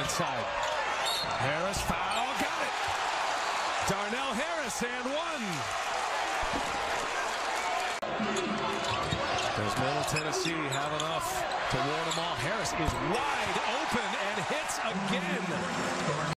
inside. Harris foul, got it. Darnell Harris and one. Does Middle Tennessee have enough to ward them off? Harris is wide open and hits again.